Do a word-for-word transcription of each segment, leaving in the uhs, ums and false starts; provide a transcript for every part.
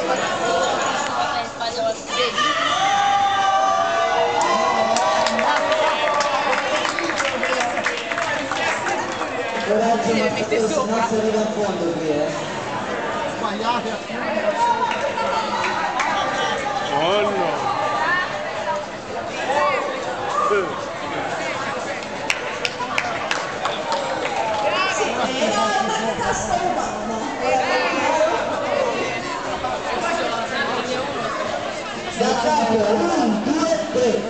Coraggio, ma se no si arriva a fondo qui, eh. Sbagliate. Oh no. Da capo, uno, due, tre.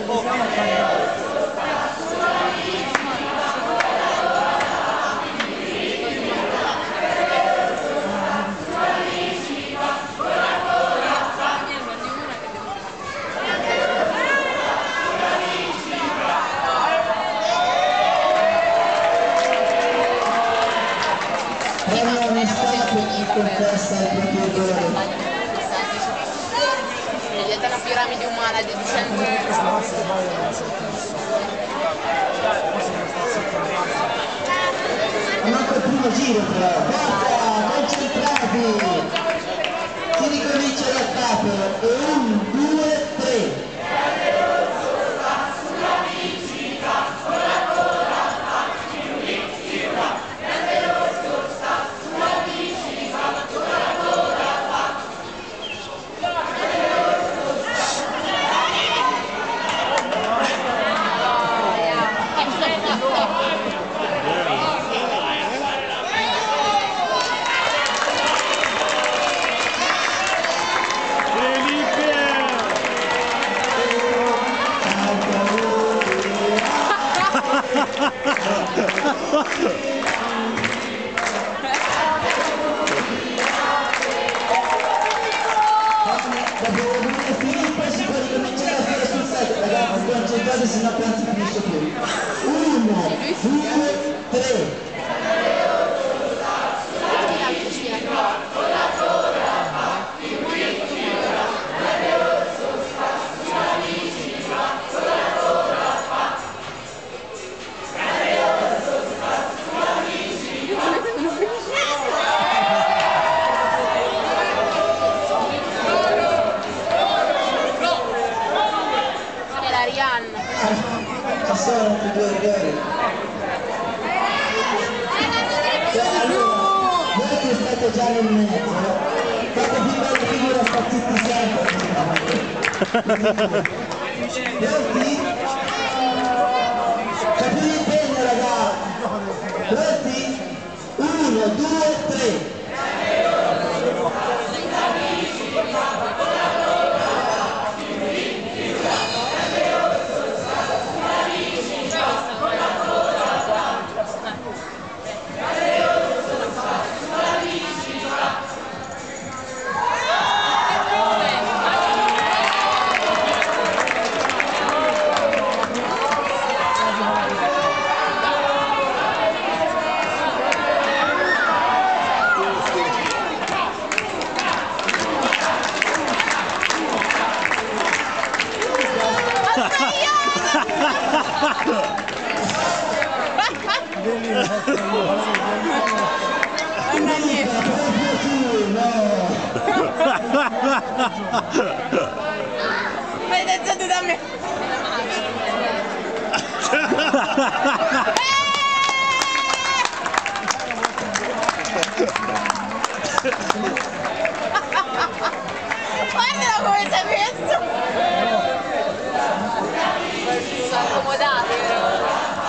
Premio onestà per chi confessa il proprio errore. Diventa una piramide umana di cento. Un altro primo giro però. Forza, concentrati. Si ricomincia da capo. E un, due, tre. Concentrate, se no non si finisce più. Uno, due, tre. Ci sono altri due errori. Cioè, allora, voi che state già nel mezzo, fate più bella figura, sta zitti sempre. Pronti? Capite l'impegno, ragazzi? Pronti? Uno, due, tre. Vedete da me. Guarda come si è messo. Sono accomodati, vero?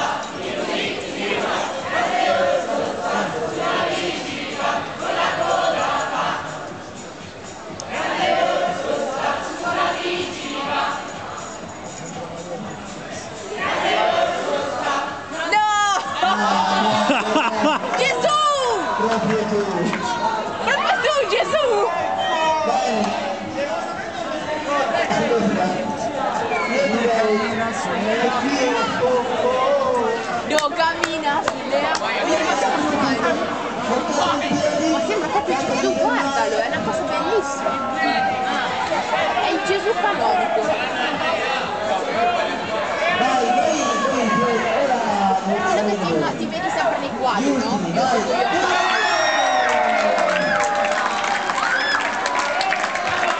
Proprio tu! Proprio tu, Gesù! Bene! Allora, io direi che qui è un po'... Devo camminare sulle acque. Ma sembra proprio Gesù, guardalo, è una cosa bellissima. È il Gesù canonico. Vai, vai, vai, vai, ora... Dove ti, ti vedi sempre nei quadri, no? Vai!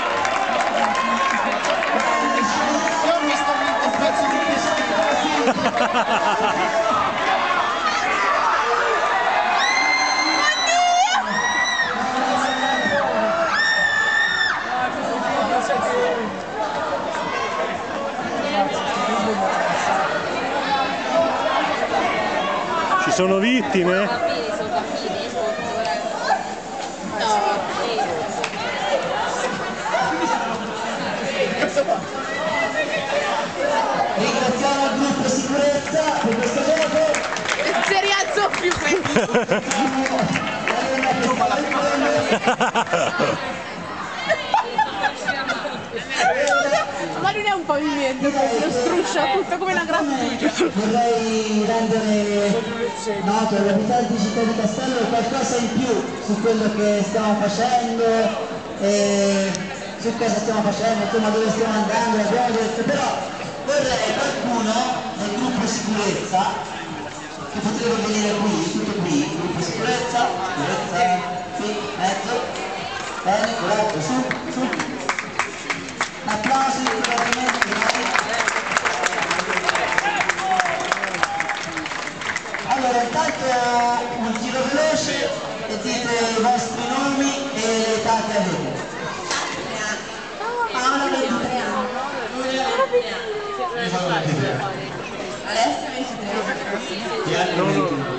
sono vittime? Bambini, sono bambini sotto, no. Ringraziamo il gruppo sicurezza per questo gioco. Si rialzò più ma non è un pavimento, lo struscia tutto come una grattugia. Vorrei rendere noto agli abitanti di Città di Castello qualcosa in più su quello che stiamo facendo, e su cosa stiamo facendo, insomma dove stiamo andando, l'abbiamo detto, però vorrei qualcuno del gruppo sicurezza che potrebbe venire qui, tutto qui, il gruppo sicurezza, sicurezza, qui, mezzo, bene, corretto, su, su. Applausi, complimenti, bravi. Allora, intanto un giro veloce e dite i vostri nomi e le età che avete. Paola, ventitré anni. Alessia, ventitré. No, no.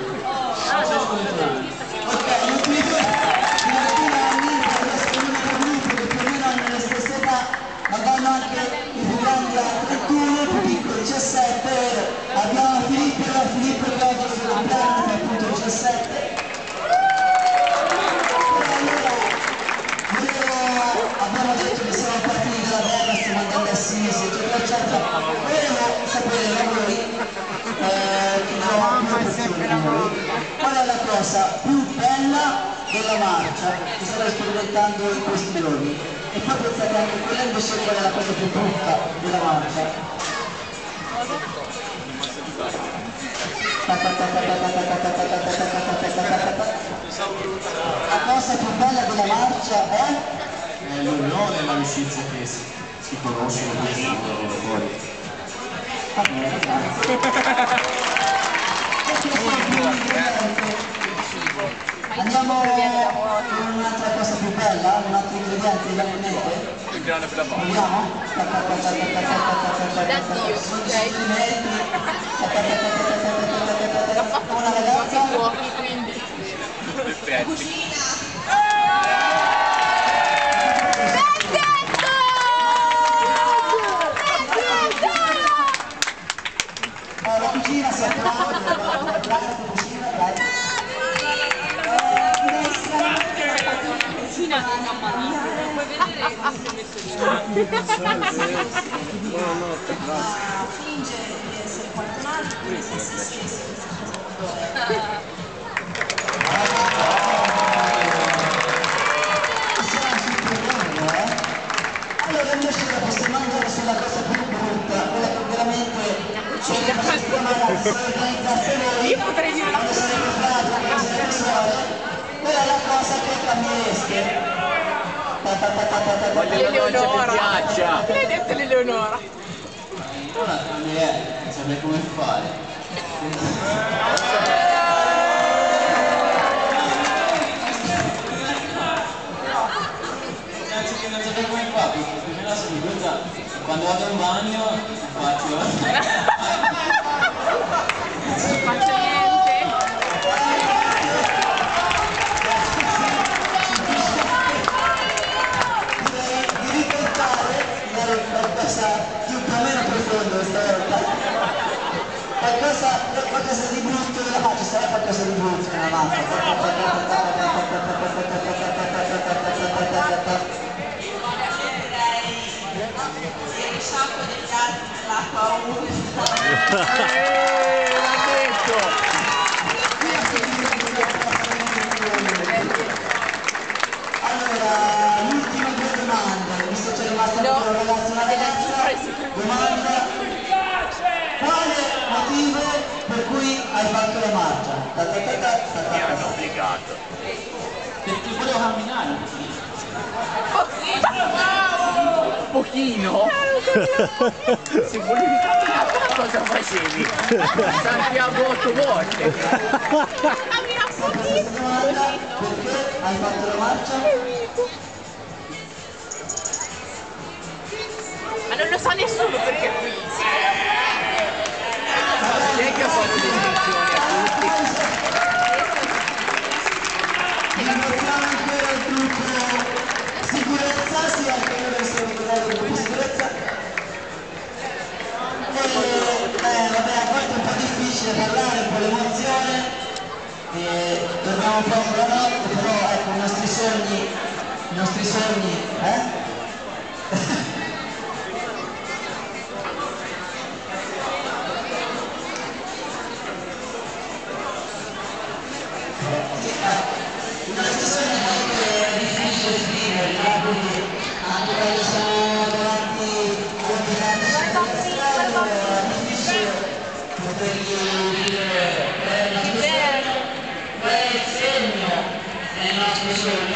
Ok, gli ultimi due, ventuno anni, adesso l'unico gruppo che più o meno hanno le stesse età, ma vanno anche i più grandi a trentuno, i più piccoli diciassette. Abbiamo Filippo, e Filippo che oggi è il suo compleanno, che è appunto diciassette. Abbiamo detto che siamo partiti dalla terra, stiamo andando a Assisi, eccetera, eccetera. Volevo sapere da voi, eh, che sono più opportuni di voi, qual è la cosa più bella della marcia che state sperimentando in questi giorni, e poi pensate anche quella invece qual è la cosa più brutta della marcia. La cosa più bella della marcia è? È l'unione e l'amicizia che si, si conoscono, questi vengono fuori. Va bene, grazie. Andiamo con un'altra cosa più bella, un altro ingrediente di mente? Il grande per la banda. Proviamo? D'addio, Una ragazza? fuochi, quindi. Eh, la cucina si è attivata, la classe di cucina, dai. Cucina di mamma mia, non puoi vedere come si è messo lì. Fingere di essere qualcun altro, di essere se stessi. Allora invece possiamo andare sulla cosa più brutta, quella che veramente ci organizzasse voi, Io potrei dire la quando sarete frati, quando sarete suore, quella è la cosa che cambiereste. l'Eleonora. Che l'hai detto l'Eleonora? Ora cambierei, non saprei come fare. Ragazzi che non saprei come fare, perché più o meno la seduta, quando vado in bagno faccio... Non faccio niente. Di ricordare qualcosa più o meno profondo stavolta. Qualcosa, qualcosa di brutto della faccia, sarà qualcosa di brutto nella faccia. Il sciacquo degli altri nell'acqua umida. L'ha detto! Allora, l'ultima due domande, visto che c'è rimasta No. ancora un ragazzo e una ragazza. Domanda: quale motivo per cui hai fatto la marcia? Ta ta ta ta ta ta ta ta. Obbligato. Perché volevo camminare un pochino. Pochino? Se volevi camminare, cosa facevi? Santiago otto volte. Cammina un pochino. Domanda: perché hai fatto la marcia? Ma non lo sa nessuno perché è qui. Chi è che ha fatto le iscrizioni a tutti? difficile parlare, un po' l'emozione, e torniamo proprio la notte, però ecco i nostri sogni, i nostri sogni, eh? I nostri sogni è difficile scriverli, quindi anche quando siamo davanti a un castello è difficile potergli dire qual è il segno dei nostri sogni.